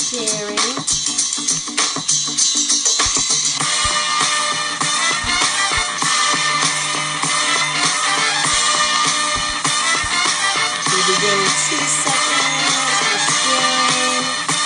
sharing. We begin in 2 seconds for sharing.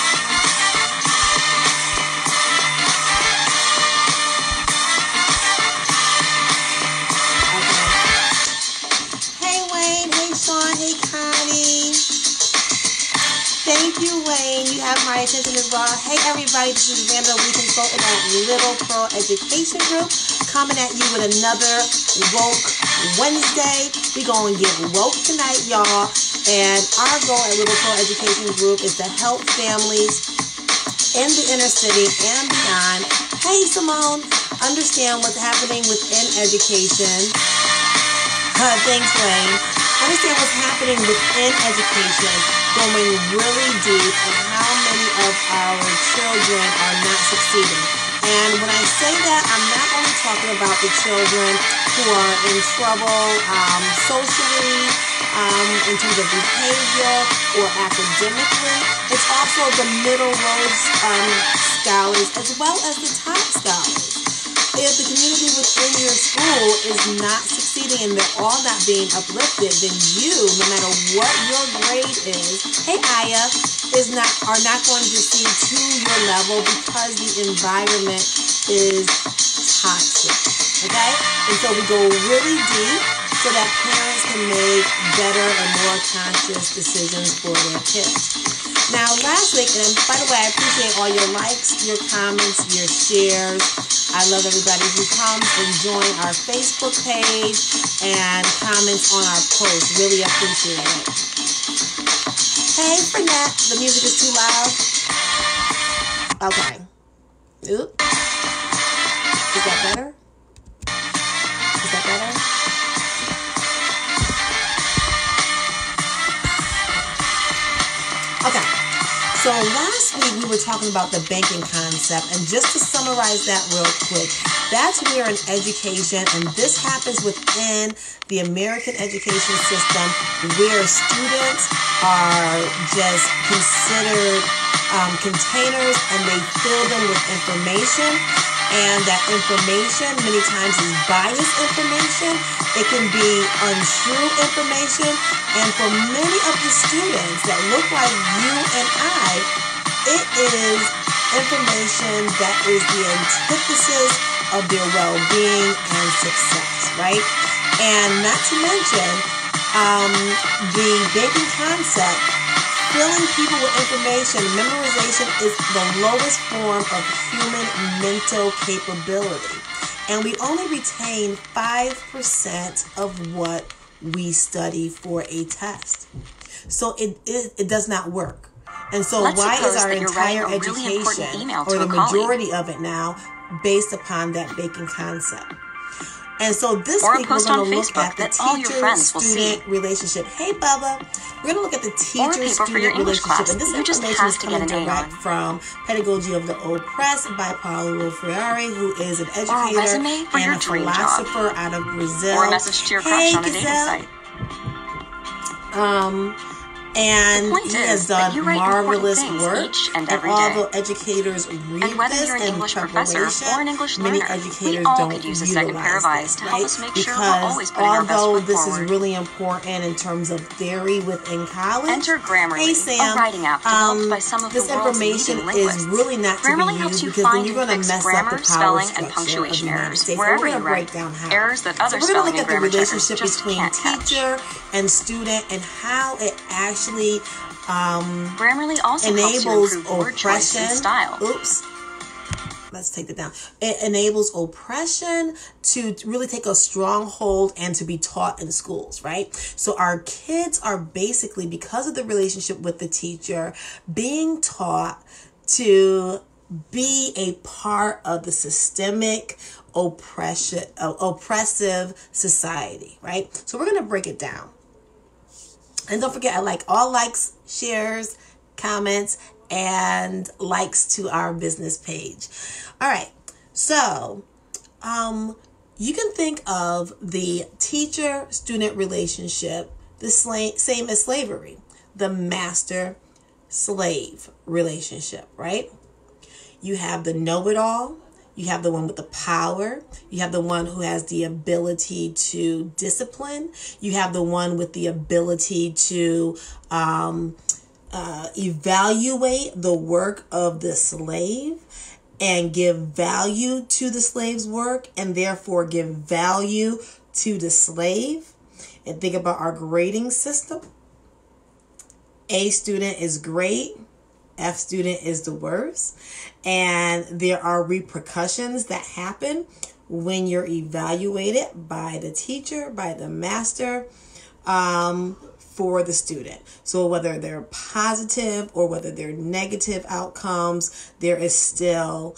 Okay. Hey Wayne, hey Sean, hey Connie. Thank you, Wayne. You have my attention as well. Hey, everybody. This is Randall Lee, consultant at Little Pearl Education Group, coming at you with another Woke Wednesday. We're going to get woke tonight, y'all. And our goal at Little Pearl Education Group is to help families in the inner city and beyond. Hey, Simone. Understand what's happening within education. Thanks, Wayne. Understand what's happening within education, going really deep on how many of our children are not succeeding. And when I say that, I'm not only talking about the children who are in trouble socially, in terms of behavior or academically. It's also the middle road scholars as well as the top scholars. If the community within your school is not succeeding and they're all not being uplifted, then you, no matter what your grade is, hey Aya, are not going to see to your level because the environment is toxic. Okay? And so we go really deep so that parents can make better and more conscious decisions for their kids. Now, last week, and by the way, I appreciate all your likes, your comments, your shares. I love everybody who comes and join our Facebook page and comments on our posts. Really appreciate it. Hey, Fernette, the music is too loud. Okay. Oop. Is that better? Is that better? Okay. So last week we were talking about the banking concept, and just to summarize that real quick, that's where in education, and this happens within the American education system, where students are just considered containers and they fill them with information, and that information many times is biased information. It can be untrue information, and for many of the students that look like you and I, it is information that is the antithesis of their well-being and success, right? And not to mention the banking concept, filling people with information. Memorization is the lowest form of human mental capability. And we only retain 5% of what we study for a test. So it does not work. And so why is our entire education, or the majority of it now, based upon that banking concept? And so this week we're going to look at the teacher-student relationship. Hey, Bubba. We're going to look at the teacher-student relationship. And this information is coming direct from Pedagogy of the Oppressed by Paulo Freire, who is an educator and a philosopher out of Brazil. Or a message to your crush on a dating site. And he has done marvelous work, and although educators read this in preparation, many educators don't utilize this, right? Because although this is really important in terms of theory within college, enter Grammarly, hey Sam, a writing app developed by some of this the world's information leading linguists. is really not to Grammarly be helps used you because then find you're going and to fix mess up grammar, the power spelling, structure and punctuation of the United errors States. wherever We're you going to write. break down how. Errors that other So we're going to spelling look and at the grammar checkers relationship just between can't catch. teacher and student and how it actually Grammarly also helps you enables improve word choice and oppression. style. Oops. Let's take that down. It enables oppression to really take a strong hold and to be taught in schools, right? So our kids are basically, because of the relationship with the teacher, being taught to be a part of the systemic oppressive society, right? So we're going to break it down. And don't forget, I like all likes, shares, comments, and likes to our business page. All right. So, you can think of the teacher-student relationship the same as slavery. The master slave relationship, right? You have the know-it-all. You have the one with the power. You have the one who has the ability to discipline. You have the one with the ability to evaluate the work of the slave and give value to the slave's work, and therefore give value to the slave. And think about our grading system. A student is great. F student is the worst. And there are repercussions that happen when you're evaluated by the teacher, by the master, for the student. So whether they're positive or whether they're negative outcomes, there is still,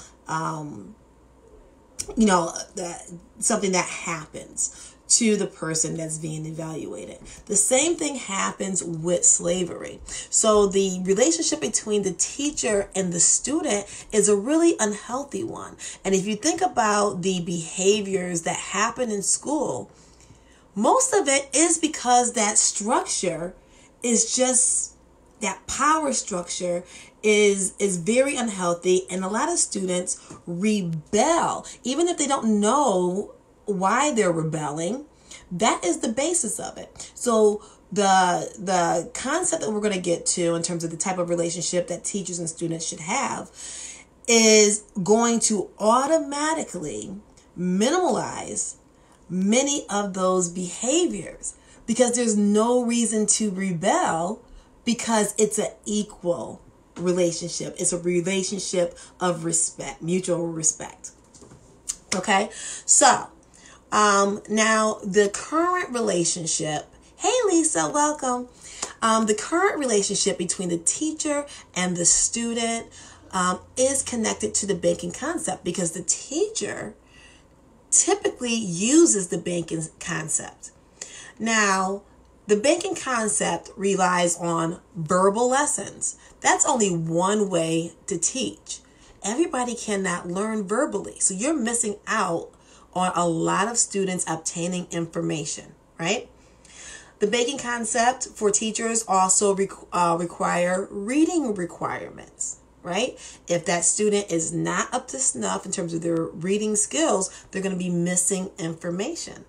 something that happens to the person that's being evaluated. The same thing happens with slavery. So the relationship between the teacher and the student is a really unhealthy one. And if you think about the behaviors that happen in school, most of it is because that structure is just, that power structure is very unhealthy, and a lot of students rebel even if they don't know why they're rebelling. That is the basis of it. So the concept that we're going to get to in terms of the type of relationship that teachers and students should have is going to automatically minimalize many of those behaviors, because there's no reason to rebel, because it's an equal relationship. It's a relationship of respect, mutual respect. Okay, so now the current relationship, hey Lisa, welcome. The current relationship between the teacher and the student is connected to the banking concept, because the teacher typically uses the banking concept. Now, the banking concept relies on verbal lessons. That's only one way to teach. Everybody cannot learn verbally. So you're missing out on a lot of students obtaining information, right? The banking concept for teachers also require reading requirements, right? If that student is not up to snuff in terms of their reading skills, they're going to be missing information.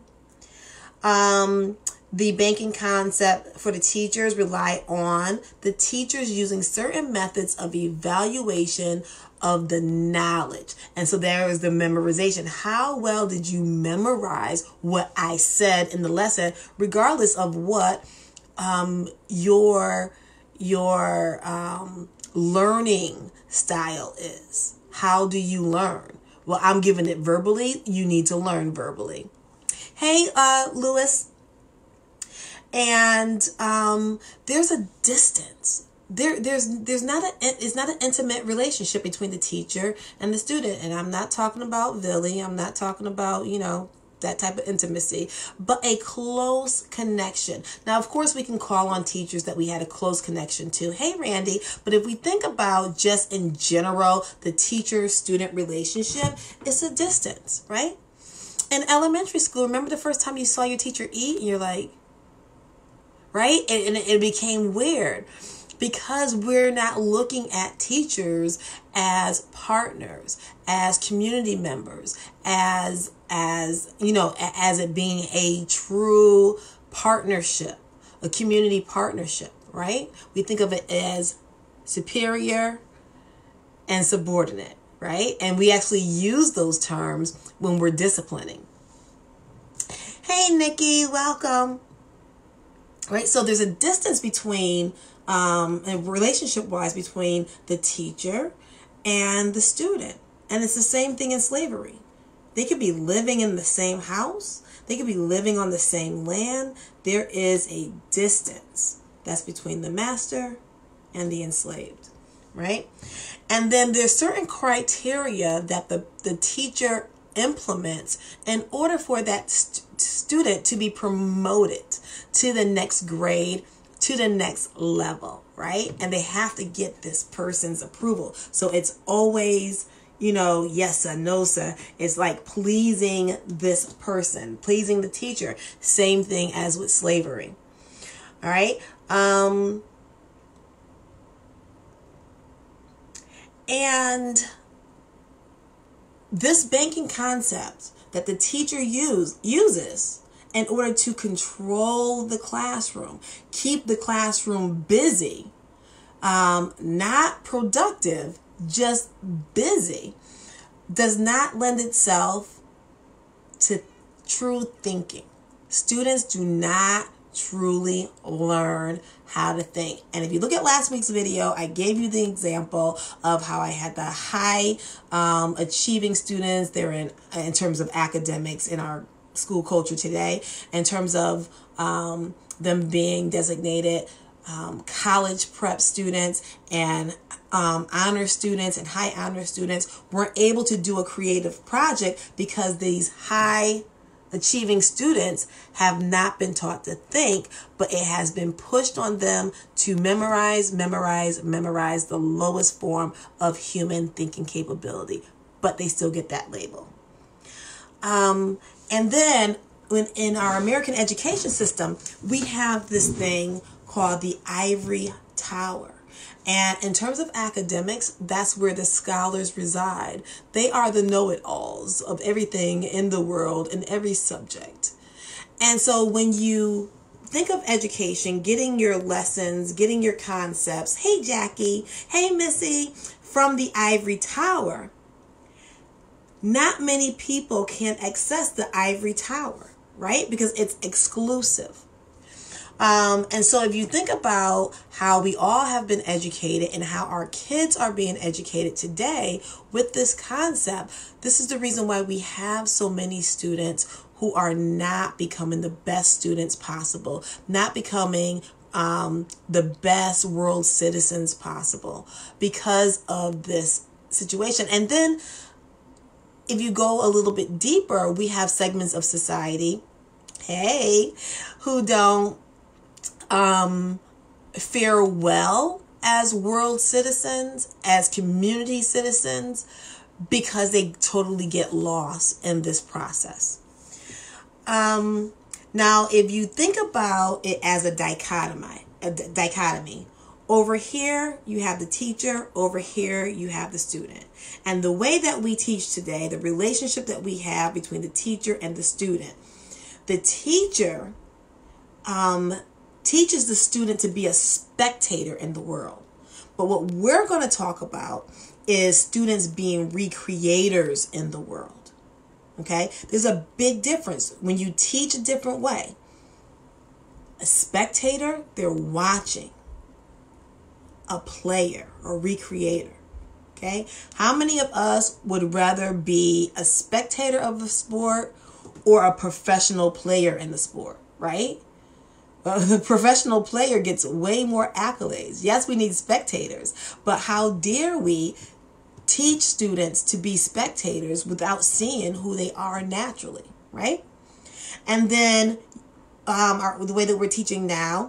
The banking concept for the teachers rely on the teachers using certain methods of evaluation of the knowledge. And so there is the memorization. How well did you memorize what I said in the lesson, regardless of what your learning style is? How do you learn? Well, I'm giving it verbally. You need to learn verbally. Hey, Lewis. And there's a distance. It's not an intimate relationship between the teacher and the student. And I'm not talking about Villy. I'm not talking about, that type of intimacy, but a close connection. Now, of course, we can call on teachers that we had a close connection to. Hey, Randy. But if we think about just in general, the teacher-student relationship, it's a distance, right? In elementary school, remember the first time you saw your teacher eat and you're like, right? And it became weird because we're not looking at teachers as partners, as community members, as it being a true partnership, a community partnership, right? We think of it as superior and subordinate, right? And we actually use those terms when we're disciplining. Hey, Nikki, welcome. Right, so there's a distance between, relationship-wise, between the teacher and the student. And it's the same thing in slavery. They could be living in the same house. They could be living on the same land. There is a distance that's between the master and the enslaved, right? And then there's certain criteria that the teacher implements in order for that student to be promoted to the next grade, to the next level, right? And they have to get this person's approval. So it's always, yes sir, no sir. It's like pleasing this person, pleasing the teacher. Same thing as with slavery. All right. And this banking concept that the teacher uses in order to control the classroom, keep the classroom busy, not productive, just busy, does not lend itself to true thinking. Students do not truly learn how to think. And if you look at last week's video, I gave you the example of how I had the high achieving students. They're in terms of academics in our school culture today, in terms of them being designated college prep students and honor students and high honor students were able to do a creative project because these high achieving students have not been taught to think, but it has been pushed on them to memorize the lowest form of human thinking capability, but they still get that label. And then in our American education system, we have this thing called the ivory tower. And in terms of academics, that's where the scholars reside. They are the know-it-alls of everything in the world in every subject. And so when you think of education, getting your lessons, getting your concepts, hey Jackie, hey Missy, from the ivory tower, not many people can access the ivory tower, right? Because it's exclusive. And so if you think about how we all have been educated and how our kids are being educated today with this concept, this is the reason why we have so many students who are not becoming the best students possible, not becoming the best world citizens possible because of this situation. And then if you go a little bit deeper, we have segments of society, who don't fare well as world citizens, as community citizens, because they totally get lost in this process. Now, if you think about it as a dichotomy, over here you have the teacher, over here you have the student. And the way that we teach today, the relationship that we have between the teacher and the student, the teacher teaches the student to be a spectator in the world. But what we're going to talk about is students being recreators in the world. Okay? There's a big difference when you teach a different way. A spectator, they're watching. A player or recreator. Okay? How many of us would rather be a spectator of a sport or a professional player in the sport, right? The professional player gets way more accolades. Yes, we need spectators, but how dare we teach students to be spectators without seeing who they are naturally, right? And then the way that we're teaching now,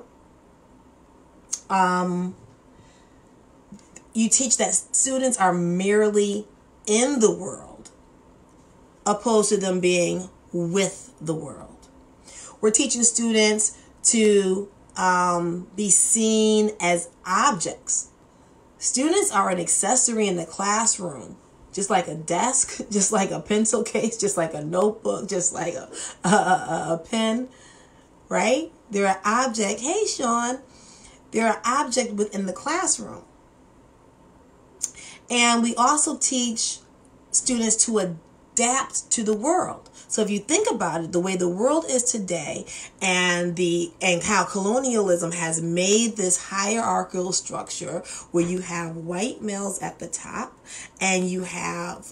you teach that students are merely in the world opposed to them being with the world. We're teaching students to be seen as objects. Students are an accessory in the classroom, just like a desk, just like a pencil case, just like a notebook, just like a pen, right? They're an object. Hey, Sean. They're an object within the classroom. And we also teach students to adapt to the world. So if you think about it, the way the world is today and how colonialism has made this hierarchical structure where you have white males at the top and you have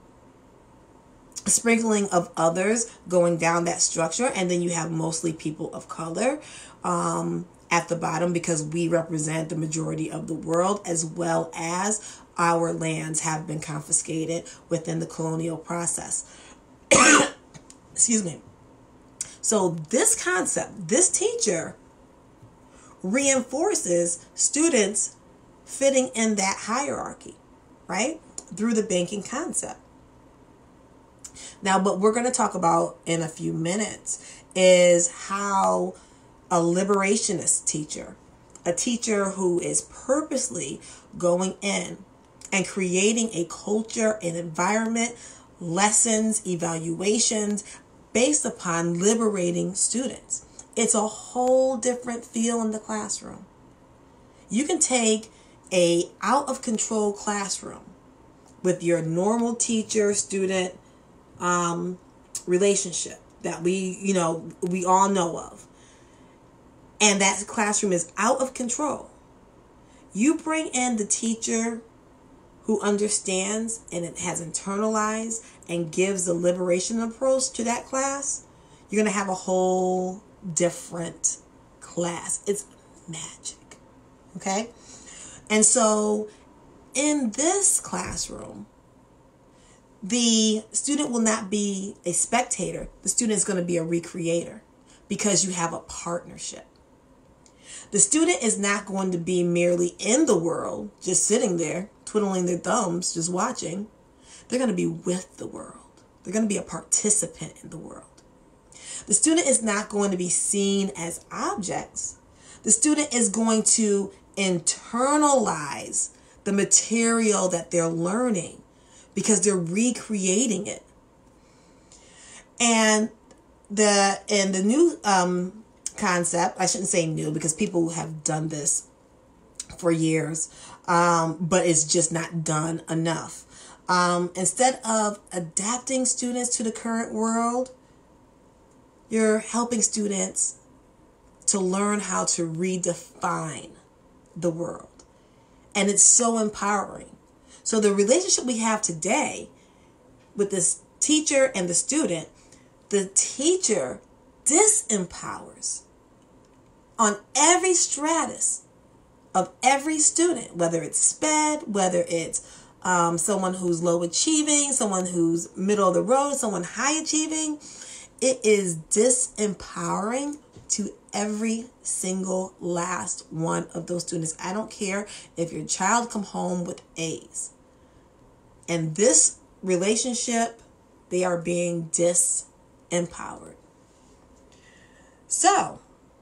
a sprinkling of others going down that structure, and then you have mostly people of color at the bottom because we represent the majority of the world, as well as our lands have been confiscated within the colonial process. Excuse me. So this concept, this teacher reinforces students fitting in that hierarchy, right? Through the banking concept. Now, what we're going to talk about in a few minutes is how a liberationist teacher, a teacher who is purposely going in and creating a culture, an environment, lessons, evaluations based upon liberating students. It's a whole different feel in the classroom. You can take a out of control classroom with your normal teacher-student relationship that we all know of, and that classroom is out of control. You bring in the teacher who understands and it has internalized and gives the liberation approach to that class, you're going to have a whole different class. It's magic. Okay? And so in this classroom, the student will not be a spectator. The student is going to be a recreator because you have a partnership. The student is not going to be merely in the world, just sitting there, twiddling their thumbs, just watching. They're going to be with the world. They're going to be a participant in the world. The student is not going to be seen as objects. The student is going to internalize the material that they're learning because they're recreating it. And the new concept, I shouldn't say new because people have done this for years, but it's just not done enough. Instead of adapting students to the current world, you're helping students to learn how to redefine the world. And it's so empowering. So the relationship we have today with this teacher and the student, the teacher disempowers on every stratus of every student, whether it's SPED, whether it's someone who's low achieving, someone who's middle of the road, someone high achieving. It is disempowering to every single last one of those students. I don't care if your child come home with A's. And this relationship, they are being disempowered. So,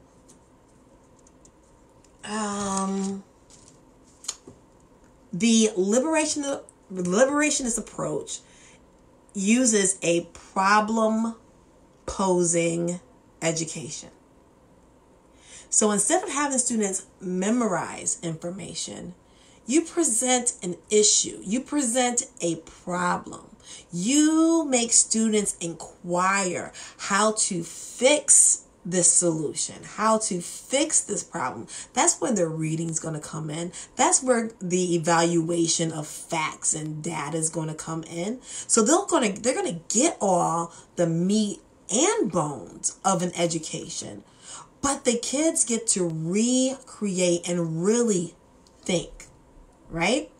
the liberationist approach uses a problem-posing education. So instead of having students memorize information, you present an issue. You present a problem. You make students inquire how to fix this solution, how to fix this problem. That's where their reading's going to come in. That's where the evaluation of facts and data is going to come in. So they're going to get all the meat and bones of an education, but the kids get to recreate and really think, right?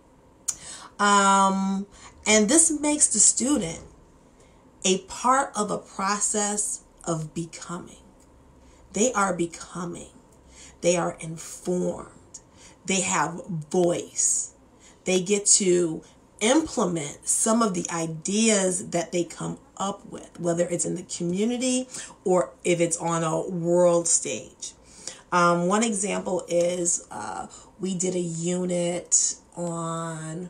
And this makes the student a part of a process of becoming. They are becoming. They are informed. They have voice. They get to implement some of the ideas that they come up with, whether it's in the community or if it's on a world stage. One example is we did a unit on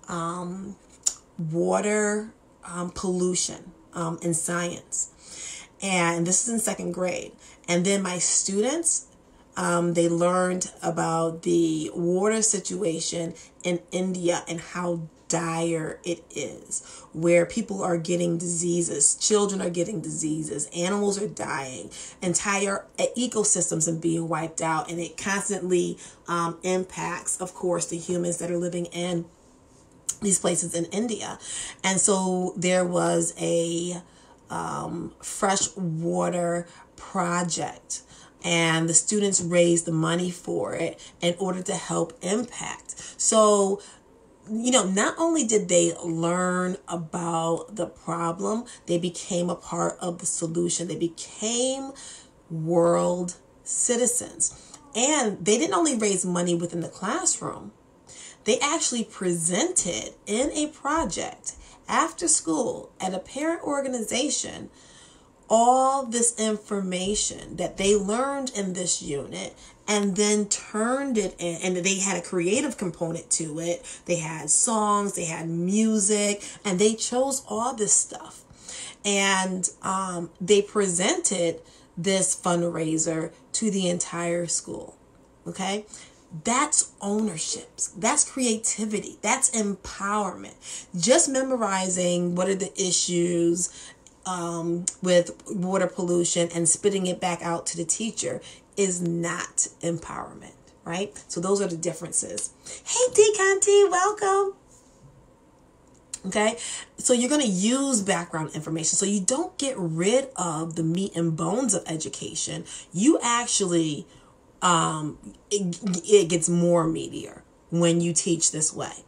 water pollution in science. And this is in second grade. And then my students, they learned about the water situation in India and how dire it is, where people are getting diseases, children are getting diseases, animals are dying, entire ecosystems are being wiped out, and it constantly impacts, of course, the humans that are living in these places in India. And so there was a fresh water project, and the students raised the money for it in order to help impact. So, not only did they learn about the problem, they became a part of the solution. They became world citizens. And they didn't only raise money within the classroom. They actually presented in a project after school at a parent organization all this information that they learned in this unit and then turned it in, and they had a creative component to it. They had songs, they had music, and they chose all this stuff. And they presented this fundraiser to the entire school. Okay? That's ownership. That's creativity. That's empowerment. Just memorizing what are the issues with water pollution and spitting it back out to the teacher is not empowerment, right? So those are the differences. Hey, Deconti, welcome. Okay, so you're going to use background information. So you don't get rid of the meat and bones of education. You actually, it gets more meatier when you teach this way.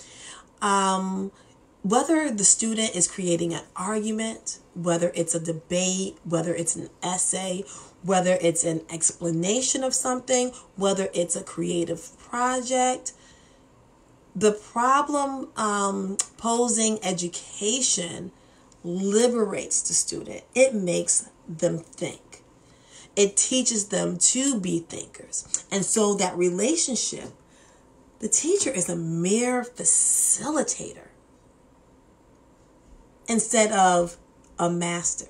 Whether the student is creating an argument, whether it's a debate, whether it's an essay, whether it's an explanation of something, whether it's a creative project, the problem posing education liberates the student. It makes them think. It teaches them to be thinkers. And so that relationship, the teacher is a mere facilitator instead of a master.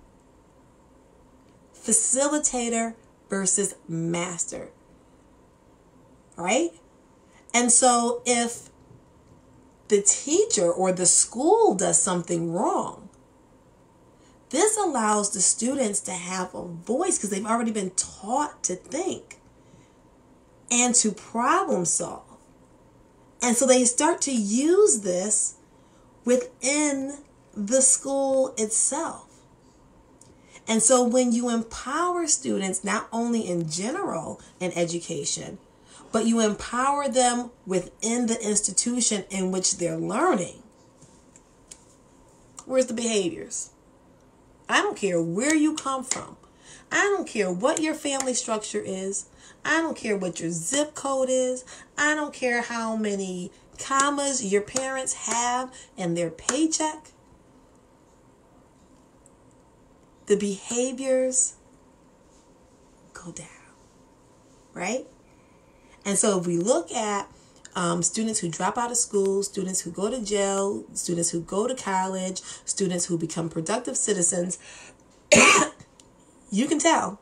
Facilitator versus master. Right? And so if the teacher or the school does something wrong, this allows the students to have a voice because they've already been taught to think and to problem solve. And so they start to use this within the school itself. And so when you empower students, not only in general in education, but you empower them within the institution in which they're learning, where's the behaviors? I don't care where you come from. I don't care what your family structure is. I don't care what your zip code is. I don't care how many commas your parents have in their paycheck. The behaviors go down, right? And so if we look at students who drop out of school, students who go to jail, students who go to college, students who become productive citizens, you can tell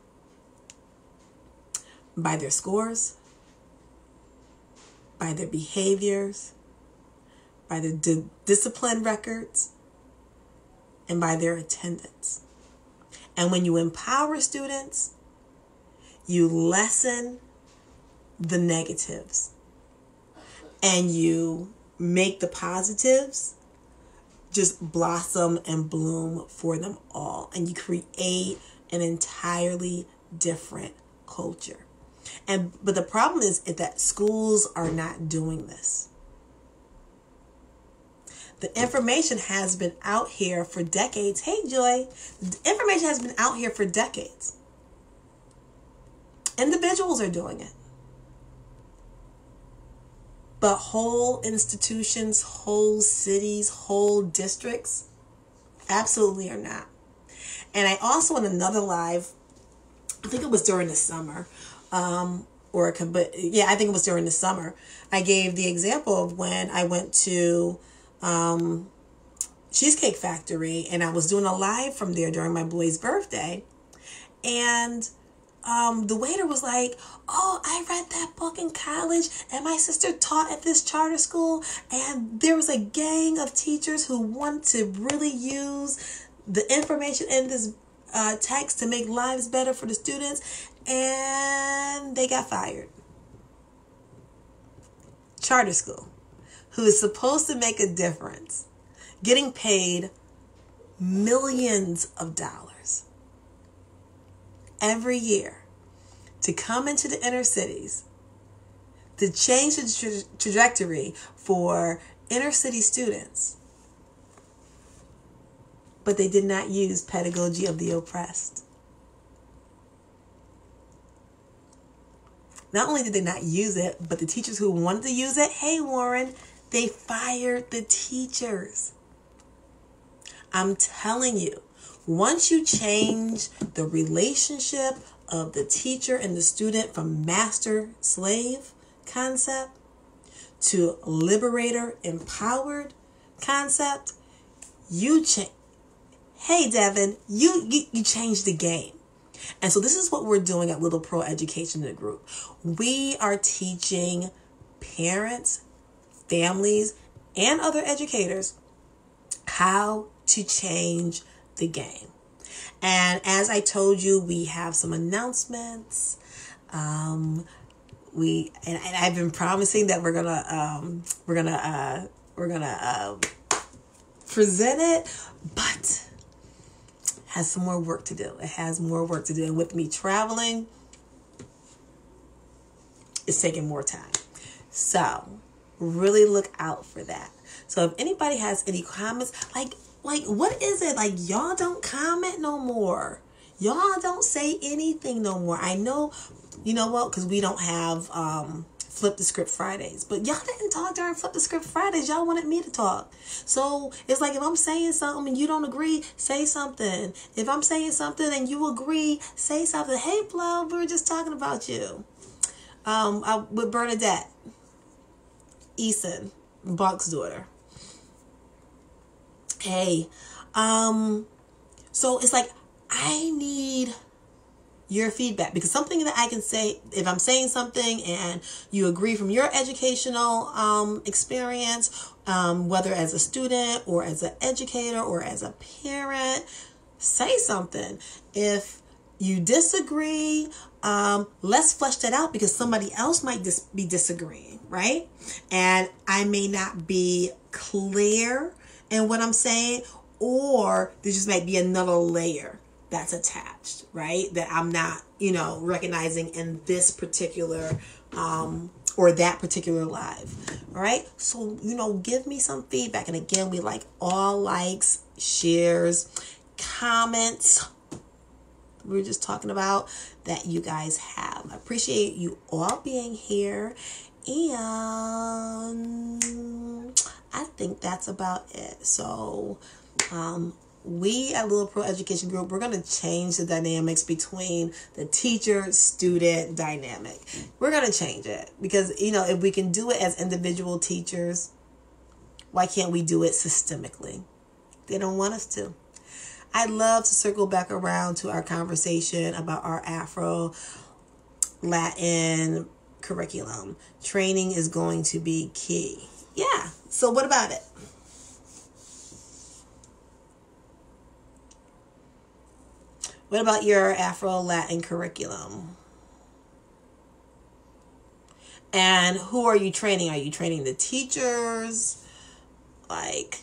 by their scores, by their behaviors, by their discipline records, and by their attendance. And when you empower students, you lessen the negatives and you make the positives just blossom and bloom for them all. And you create an entirely different culture. But the problem is that schools are not doing this. The information has been out here for decades. Hey, Joy. The information has been out here for decades. Individuals are doing it. But whole institutions, whole cities, whole districts, absolutely are not. And I also, in another live, I think it was during the summer, I think it was during the summer, I gave the example of when I went to Cheesecake Factory and I was doing a live from there during my boy's birthday. And the waiter was like, oh, I read that book in college and my sister taught at this charter school, and there was a gang of teachers who wanted to really use the information in this text to make lives better for the students, and they got fired. Charter school, who is supposed to make a difference, getting paid millions of dollars every year to come into the inner cities, to change the trajectory for inner city students. But they did not use pedagogy of the oppressed. Not only did they not use it, but the teachers who wanted to use it, hey Warren, they fired the teachers. I'm telling you, Once you change the relationship of the teacher and the student from master-slave concept to liberator-empowered concept, you change. Hey, Devin, you changed the game. And so this is what we're doing at Little Pro Education in the Group. We are teaching parents, families, and other educators how to change the game. And as I told you, we have some announcements. And I've been promising that we're gonna present it, but has some more work to do. It has more work to do, and with me traveling, it's taking more time. So really look out for that. So if anybody has any comments, like what is it? Like, y'all don't comment no more. Y'all don't say anything no more. I know, you know what? Because we don't have Flip the Script Fridays. But y'all didn't talk during Flip the Script Fridays. Y'all wanted me to talk. So it's like, if I'm saying something and you don't agree, say something. If I'm saying something and you agree, say something. Hey, Flo, we were just talking about you. With Bernadette Eason, Buck's daughter. Hey, so it's like, I need your feedback, because something that I can say, if I'm saying something and you agree from your educational experience, whether as a student or as an educator or as a parent, say something. If you disagree, let's flesh that out, because somebody else might be disagreeing, right? And I may not be clear in what I'm saying, or there just might be another layer that's attached, right? That I'm not, recognizing in this particular, or that particular live. All right. So, give me some feedback. And again, we like all likes, shares, comments. We were just talking about that you guys have. I appreciate you all being here. And I think that's about it. So, we at Little Pro Education Group, we're going to change the dynamics between the teacher-student dynamic. We're going to change it because, if we can do it as individual teachers, why can't we do it systemically? They don't want us to. I'd love to circle back around to our conversation about our Afro-Latin curriculum. Training is going to be key. Yeah. So what about it? What about your Afro-Latin curriculum? And who are you training? Are you training the teachers? Like,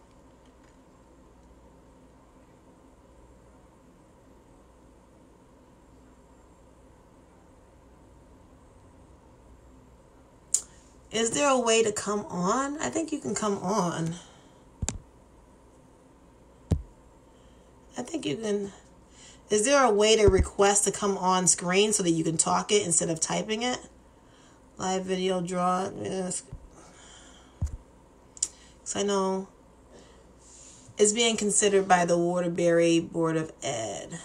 is there a way to come on? I think you can come on. I think you can. Is there a way to request to come on screen so that you can talk it instead of typing it? Live video draw. Yes. So I know it's being considered by the Waterbury Board of Ed.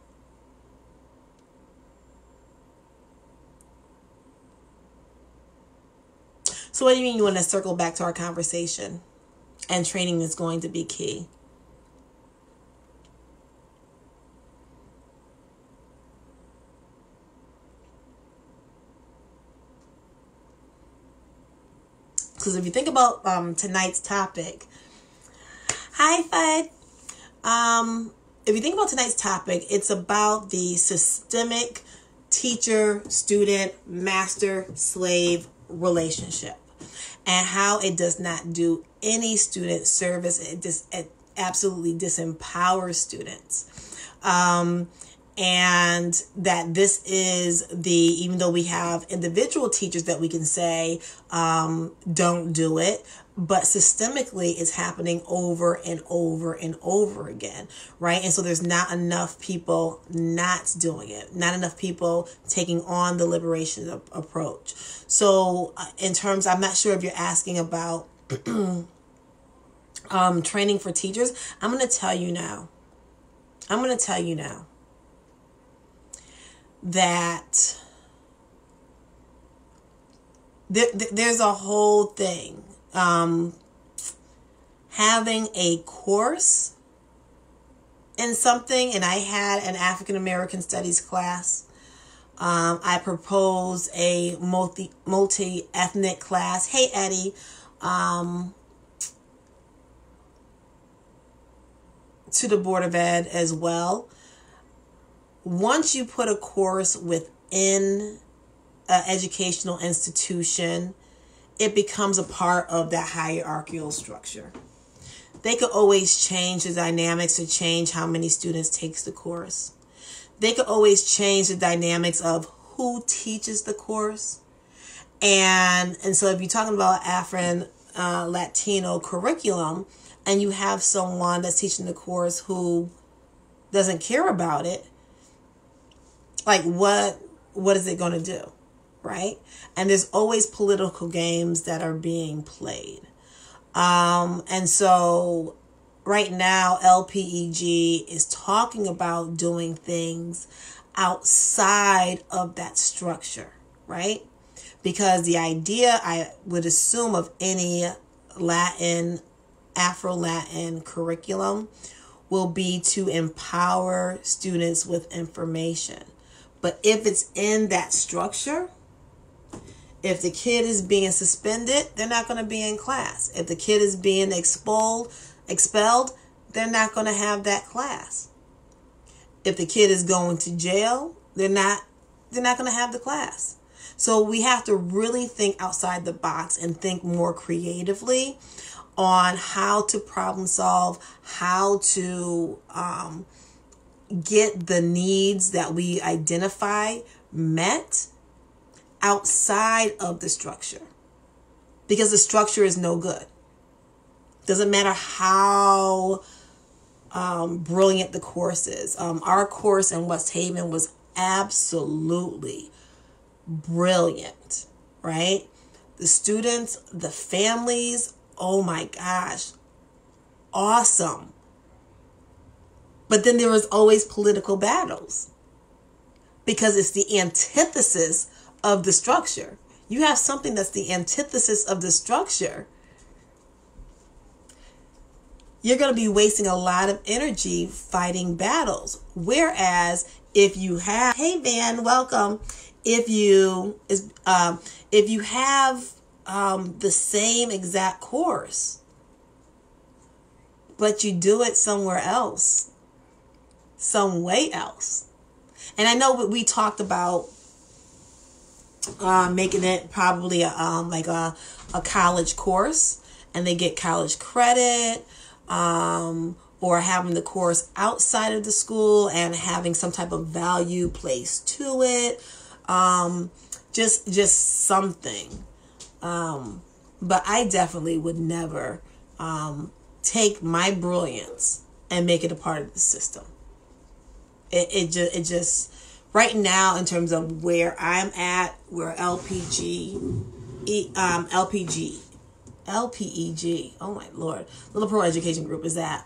So what do you mean you want to circle back to our conversation? And training is going to be key. Because if you think about tonight's topic, hi, Fud. If you think about tonight's topic, it's about the systemic teacher-student, master-slave relationship and how it does not do any student service. It absolutely disempowers students. And that this is even though we have individual teachers that we can say don't do it, but systemically it's happening over and over and over again, right? And so there's not enough people not doing it, not enough people taking on the liberation approach. So in terms, I'm not sure if you're asking about training for teachers. I'm going to tell you now. I'm going to tell you now that there's a whole thing. Having a course in something, and I had an African American Studies class. I proposed a multi-ethnic class. Hey, Eddie. To the Board of Ed as well. Once you put a course within an educational institution, it becomes a part of that hierarchical structure. They could always change the dynamics to change how many students takes the course. They could always change the dynamics of who teaches the course. And so if you're talking about Afro Latino curriculum and you have someone that's teaching the course who doesn't care about it, like what is it going to do, right? And there's always political games that are being played. And so right now, LPEG is talking about doing things outside of that structure, right? Because the idea, I would assume, of any Afro-Latin curriculum will be to empower students with information. But if it's in that structure, if the kid is being suspended, they're not going to be in class. If the kid is being expelled, they're not going to have that class. If the kid is going to jail, they're not going to have the class. So we have to really think outside the box and think more creatively on how to problem solve, how to get the needs that we identify met outside of the structure, because the structure is no good. Doesn't matter how brilliant the course is. Our course in West Haven was absolutely brilliant, right? The students, the families, oh my gosh, awesome. But then there was always political battles because it's the antithesis of the structure. You have something that's the antithesis of the structure, you're going to be wasting a lot of energy fighting battles. Whereas if you have, hey Van, welcome. If you have the same exact course, but you do it somewhere else, some way else. And I know we talked about making it probably like a college course, and they get college credit, or having the course outside of the school and having some type of value placed to it, just something. But I definitely would never take my brilliance and make it a part of the system. It just right now, in terms of where I'm at, where LPEG, oh my Lord, Little Pro Education Group is at.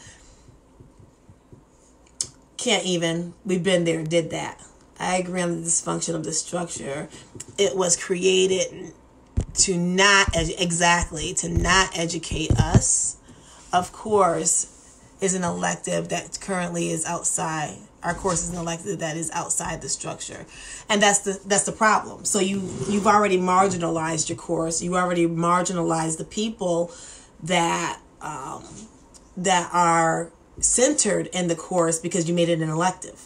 Can't even, we've been there, did that. I agree on the dysfunction of the structure. It was created to not educate us. Of course, is an elective that currently is outside. Our course is an elective that is outside the structure, and that's the problem. So you've already marginalized your course. You already marginalized the people that are centered in the course because you made it an elective.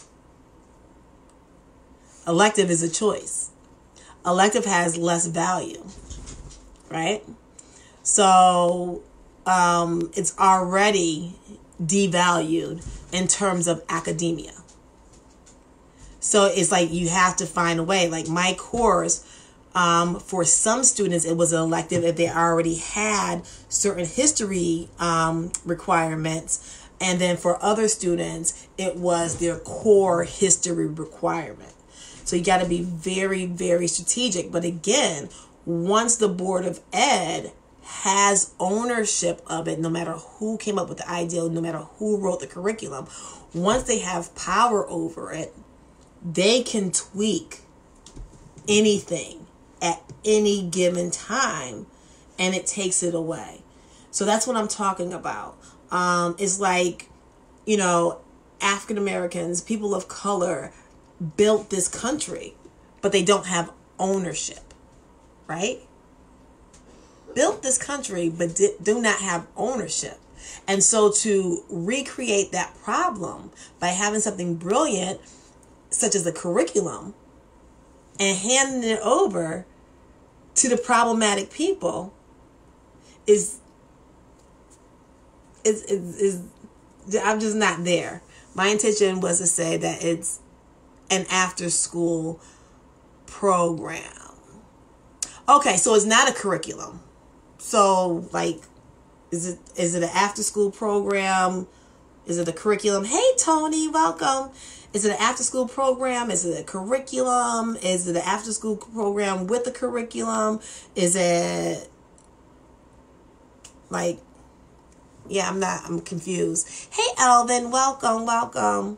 Elective is a choice. Elective has less value, right? So it's already devalued in terms of academia. So it's like you have to find a way. Like my course, for some students, it was an elective if they already had certain history requirements. And then for other students, it was their core history requirement. So you got to be very, very strategic. But again, once the Board of Ed has ownership of it, no matter who came up with the idea, no matter who wrote the curriculum, once they have power over it, they can tweak anything at any given time, and it takes it away. So that's what I'm talking about. It's like, you know, African Americans, people of color, built this country, but they don't have ownership, right? Built this country, but do not have ownership. And so to recreate that problem by having something brilliant, such as the curriculum, and handing it over to the problematic people is I'm just not there. My intention was to say that it's an after-school program. Okay, so it's not a curriculum. So, like, is it an after-school program? Is it a curriculum? Hey, Tony, welcome. Is it an after-school program? Is it a curriculum? Is it an after-school program with a curriculum? Is it, like, yeah, I'm confused. Hey, Elvin, welcome.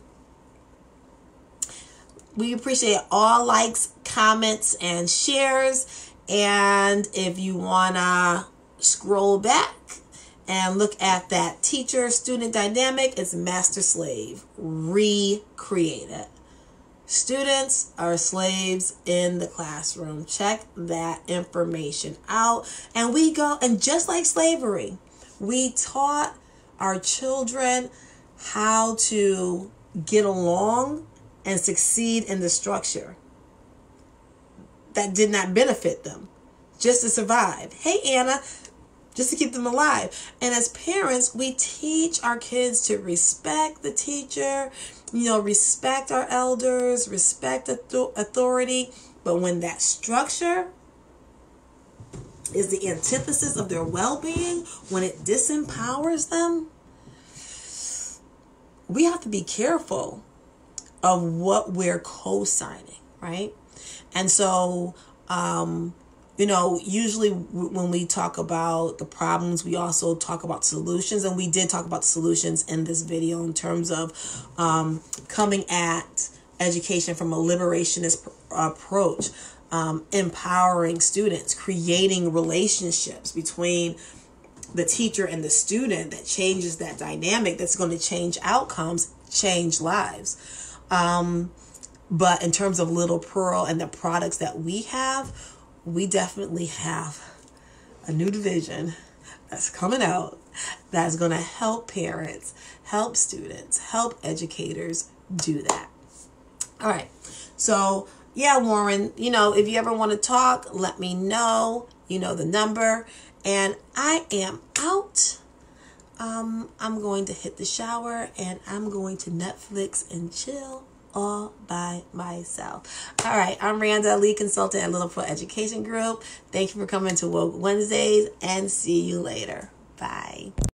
We appreciate all likes, comments, and shares. And if you want to scroll back and look at that teacher-student dynamic, it's master-slave, recreated. Students are slaves in the classroom. Check that information out. And we go, and just like slavery, we taught our children how to get along and succeed in the structure that did not benefit them, just to survive. Hey, Anna, just to keep them alive. And as parents, we teach our kids to respect the teacher, you know, respect our elders, respect authority. But when that structure is the antithesis of their well-being, when it disempowers them, we have to be careful of what we're co-signing, right? And so, you know, usually when we talk about the problems, we also talk about solutions. And we did talk about solutions in this video in terms of coming at education from a liberationist approach, empowering students, creating relationships between the teacher and the student that changes that dynamic, that's going to change outcomes, change lives. But in terms of Little Pearl and the products that we have, we definitely have a new division that's coming out that's going to help parents, help students, help educators do that. All right. So, yeah, Warren, you know, if you ever want to talk, let me know. You know the number. And I am out. I'm going to hit the shower and I'm going to Netflix and chill all by myself. All right, I'm Randa, lead consultant at Little Pearl Education Group. Thank you for coming to Woke Wednesdays, and see you later. Bye.